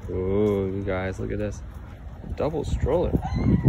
Oh, you guys, look at this. Double stroller.